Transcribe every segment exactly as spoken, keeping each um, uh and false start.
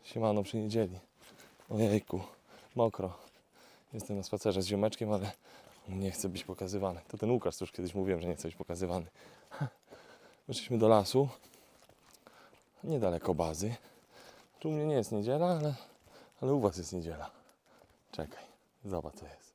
Siemano przy niedzieli. Ojejku, mokro. Jestem na spacerze z ziomeczkiem, ale nie chcę być pokazywany. To ten Łukasz, co już kiedyś mówiłem, że nie chce być pokazywany. Wyszliśmy do lasu, niedaleko bazy. Tu u mnie nie jest niedziela, ale, ale u was jest niedziela. Czekaj, zobacz co jest.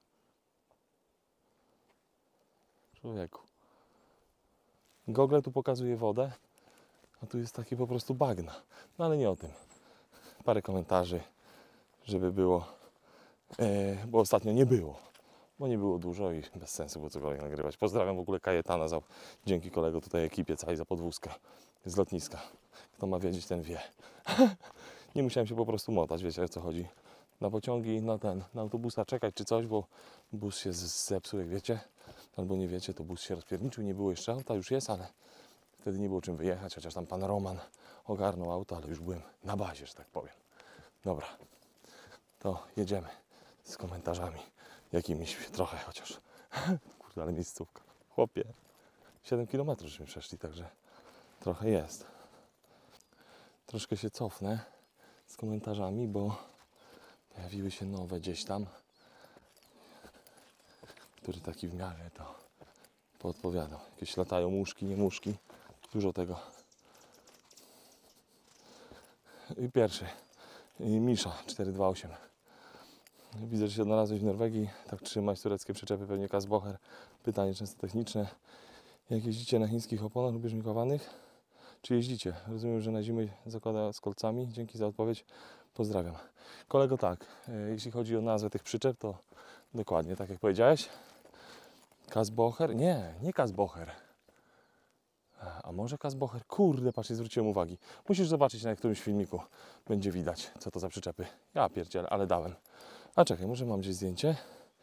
Człowieku. Google tu pokazuje wodę, a tu jest takie po prostu bagna. No ale nie o tym. Parę komentarzy, żeby było, e, bo ostatnio nie było, bo nie było dużo i bez sensu było cokolwiek nagrywać. Pozdrawiam w ogóle Kajetana, za, dzięki kolego tutaj ekipie całej za podwózkę z lotniska. Kto ma wiedzieć, ten wie. Nie musiałem się po prostu motać, wiecie o co chodzi. Na pociągi, na ten, na autobusa czekać czy coś, bo bus się z- zepsuł, jak wiecie. Albo nie wiecie, to bus się rozpierniczył, nie było jeszcze auta, już jest, ale wtedy nie było czym wyjechać, chociaż tam pan Roman ogarnął auto, ale już byłem na bazie, że tak powiem. Dobra, to jedziemy z komentarzami jakimiś trochę chociaż. Kurde, ale miejscówka. Chłopie, siedem kilometrów żeśmy przeszli, także trochę jest. Troszkę się cofnę z komentarzami, bo pojawiły się nowe gdzieś tam, który taki w miarę to poodpowiadał. Jakieś latają muszki, nie muszki. Dużo tego. I pierwszy. I Misza cztery dwa osiem. Widzę, że się odnalazłeś w Norwegii. Tak trzymać tureckie przyczepy, pewnie Kasbocher. Pytanie często techniczne. Jak jeździcie na chińskich oponach lub bieżnikowanych? Czy jeździcie? Rozumiem, że na zimę zakłada z kolcami. Dzięki za odpowiedź. Pozdrawiam. Kolego, tak. Jeśli chodzi o nazwę tych przyczep, to dokładnie tak jak powiedziałeś. Kasbocher? Nie, nie Kasbocher. A może Kasbocher? Kurde, patrz, nie zwróciłem uwagi. Musisz zobaczyć na którymś filmiku. Będzie widać, co to za przyczepy. Ja pierdzielę, ale dałem. A czekaj, może mam gdzieś zdjęcie?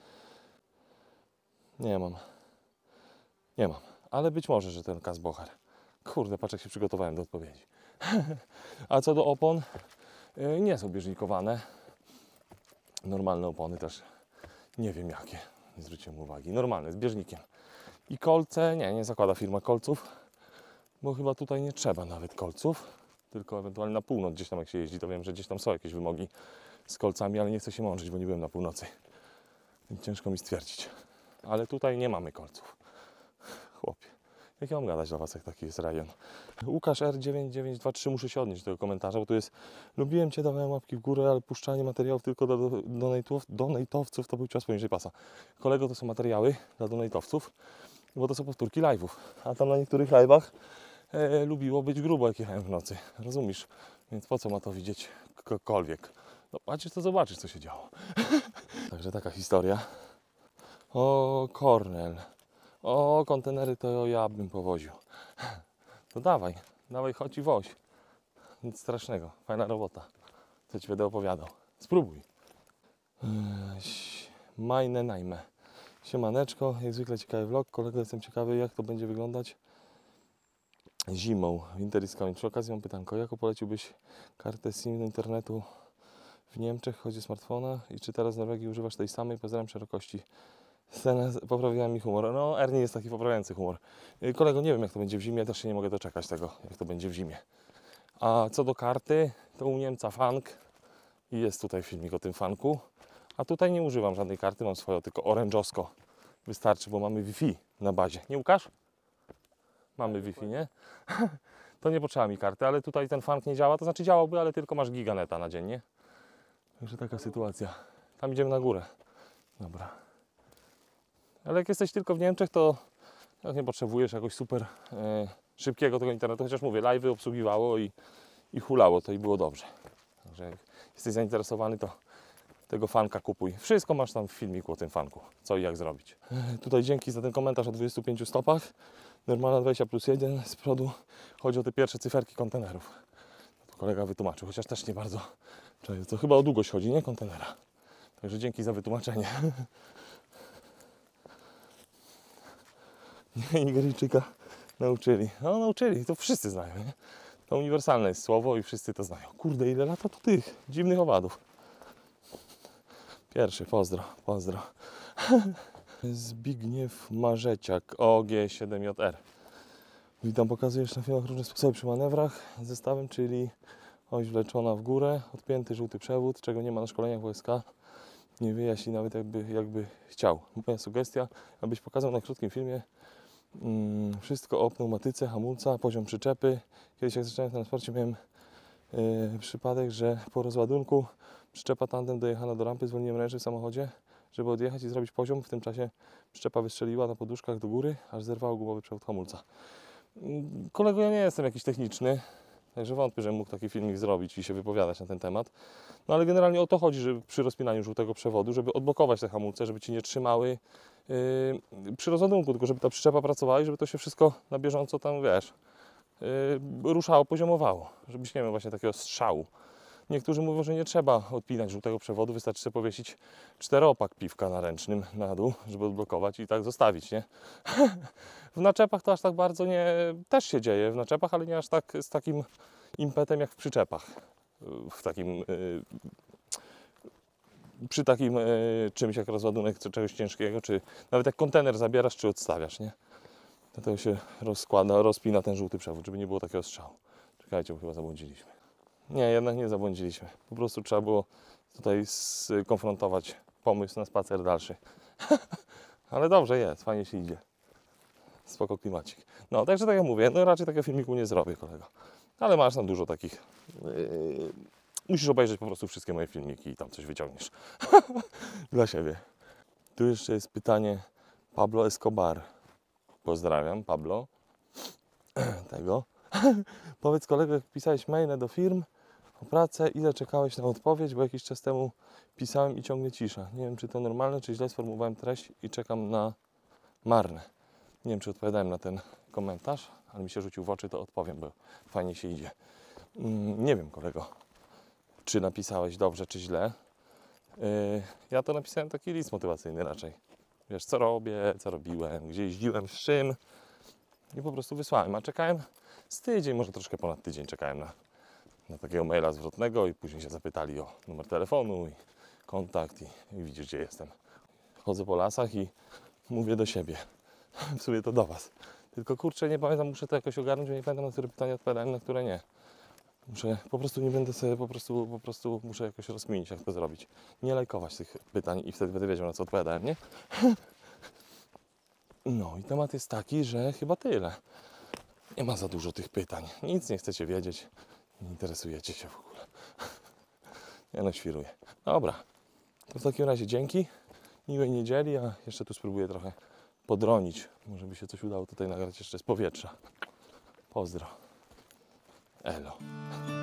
Nie mam. Nie mam. Ale być może, że ten Kasbocher. Kurde, patrz jak się przygotowałem do odpowiedzi. A co do opon? Yy, nie są bieżnikowane. Normalne opony też. Nie wiem jakie. Nie zwróciłem uwagi. Normalne, z bieżnikiem. I kolce? Nie, nie zakłada firma kolców. Bo chyba tutaj nie trzeba nawet kolców. Tylko ewentualnie na północ gdzieś tam jak się jeździ, to wiem, że gdzieś tam są jakieś wymogi z kolcami, ale nie chcę się mądrzyć, bo nie byłem na północy. Więc ciężko mi stwierdzić. Ale tutaj nie mamy kolców. Chłopie. Jak ja mam gadać dla was, jak taki jest rejon? Łukasz R dziewięć dziewięć dwa trzy, muszę się odnieść do tego komentarza, bo tu jest: lubiłem cię, dawałem łapki w górę, ale puszczanie materiałów tylko dla do, donatów, donatowców to był cios poniżej pasa. Kolego, to są materiały dla donatowców, bo to są powtórki live'ów. A tam na niektórych live'ach e, lubiło być grubo, jak jechałem w nocy. Rozumiesz? Więc po co ma to widzieć ktokolwiek? No patrzysz, to zobaczysz, co się działo. Także taka historia. O, Kornel. O, kontenery to ja bym powoził. To dawaj, dawaj, chodź i woź. Nic strasznego, fajna robota. Co ci będę opowiadał. Spróbuj. Majne najmę. Siemaneczko, jak zwykle ciekawy vlog. Kolego, jestem ciekawy, jak to będzie wyglądać zimą. Winter is coming. Przy okazji mam pytanko, jaką poleciłbyś kartę SIM do internetu w Niemczech, chodzi o smartfona, i czy teraz w Norwegii używasz tej samej? Pozdrawiam szerokości. Scenę poprawiła mi humor. No, Ernie jest taki poprawiający humor. Kolego, nie wiem jak to będzie w zimie, też się nie mogę doczekać tego, jak to będzie w zimie. A co do karty, to u Niemca Funk i jest tutaj filmik o tym Funku. A tutaj nie używam żadnej karty, mam swoją, tylko orange'owsko. Wystarczy, bo mamy Wi-Fi na bazie. Nie, Łukasz? Mamy Wi-Fi, nie? To nie potrzeba mi karty, ale tutaj ten Funk nie działa, to znaczy działałby, ale tylko masz giganeta na dzień, nie? Także taka sytuacja. Tam idziemy na górę. Dobra. Ale jak jesteś tylko w Niemczech, to nie potrzebujesz jakoś super e, szybkiego tego internetu, chociaż mówię, live'y obsługiwało i, i hulało to i było dobrze. Także jak jesteś zainteresowany, to tego Funka kupuj. Wszystko masz tam w filmiku o tym Funku, co i jak zrobić. E, tutaj dzięki za ten komentarz o dwudziestu pięciu stopach. Normalna dwadzieścia plus jeden z przodu. Chodzi o te pierwsze cyferki kontenerów. To kolega wytłumaczył, chociaż też nie bardzo. To chyba o długość chodzi, nie kontenera. Także dzięki za wytłumaczenie. Nigeryjczyka nauczyli. No nauczyli, to wszyscy znają, nie? To uniwersalne jest słowo i wszyscy to znają. Kurde, ile lata tu tych dziwnych owadów. Pierwszy, pozdro, pozdro. Zbigniew Marzeciak, O G siedem J R. Witam, pokazujesz na filmach różne sposoby przy manewrach z zestawem, czyli Oś wleczona w górę, odpięty żółty przewód, czego nie ma na szkoleniach W S K. Nie wyjaśni nawet jakby, jakby chciał. Moja sugestia, abyś pokazał na krótkim filmie mm, wszystko o pneumatyce, hamulca, poziom przyczepy. Kiedyś jak zacząłem w transporcie miałem yy, przypadek, że po rozładunku przyczepa tandem dojechana do rampy, zwolniłem ręczny w samochodzie, żeby odjechać i zrobić poziom. W tym czasie przyczepa wystrzeliła na poduszkach do góry, aż zerwało gumowy przewód hamulca. Yy, kolego, ja nie jestem jakiś techniczny, także wątpię, że mógł taki filmik zrobić i się wypowiadać na ten temat. No ale generalnie o to chodzi, żeby przy rozpinaniu żółtego przewodu, żeby odblokować te hamulce, żeby Ci nie trzymały yy, przy rozładunku, tylko żeby ta przyczepa pracowała i żeby to się wszystko na bieżąco tam, wiesz, yy, ruszało, poziomowało, żebyś nie miał właśnie takiego strzału. Niektórzy mówią, że nie trzeba odpinać żółtego przewodu, wystarczy sobie powiesić czteroopak piwka na ręcznym na dół, żeby odblokować i tak zostawić, nie? W naczepach to aż tak bardzo nie, też się dzieje w naczepach, ale nie aż tak z takim impetem jak w przyczepach. W takim, yy, przy takim yy, czymś jak rozładunek czegoś ciężkiego, czy nawet jak kontener zabierasz, czy odstawiasz, nie? To, to się rozkłada, rozpina ten żółty przewód, żeby nie było takiego strzału. Czekajcie, bo chyba zabłądziliśmy. Nie, jednak nie zabłądziliśmy. Po prostu trzeba było tutaj skonfrontować pomysł na spacer dalszy. Ale dobrze jest, fajnie się idzie. Spoko klimacik. No, także tak jak mówię, no raczej takiego filmiku nie zrobię, kolego. Ale masz tam dużo takich... Yy, musisz obejrzeć po prostu wszystkie moje filmiki i tam coś wyciągniesz. Dla siebie. Tu jeszcze jest pytanie Pablo Escobar. Pozdrawiam, Pablo. Tego. Powiedz, kolego, jak pisałeś maile do firm o pracę, ile czekałeś na odpowiedź, bo jakiś czas temu pisałem i ciągle cisza. Nie wiem, czy to normalne, czy źle sformułowałem treść i czekam na marne. Nie wiem, czy odpowiadałem na ten komentarz, ale mi się rzucił w oczy, to odpowiem, bo fajnie się idzie. Mm, nie wiem, kolego, czy napisałeś dobrze, czy źle. Yy, ja to napisałem taki list motywacyjny raczej. Wiesz, co robię, co robiłem, gdzie jeździłem, z czym. I po prostu wysłałem, a czekałem z tydzień, może troszkę ponad tydzień czekałem na, na takiego maila zwrotnego i później się zapytali o numer telefonu i kontakt i, i widzisz, gdzie jestem. Chodzę po lasach i mówię do siebie. W sumie to do Was. Tylko kurczę, nie pamiętam, muszę to jakoś ogarnąć, bo nie pamiętam, na które pytania odpowiadałem, na które nie. Muszę, po prostu nie będę sobie, po prostu, po prostu muszę jakoś rozkminić, jak to zrobić. Nie lajkować tych pytań i wtedy będę wiedział, na co odpowiadałem, nie? No i temat jest taki, że chyba tyle. Nie ma za dużo tych pytań. Nic nie chcecie wiedzieć. Nie interesujecie się w ogóle. Ja no świruję. Dobra. To w takim razie dzięki. Miłej niedzieli, a jeszcze tu spróbuję trochę podronić. Może by się coś udało tutaj nagrać jeszcze z powietrza. Pozdro. Elo.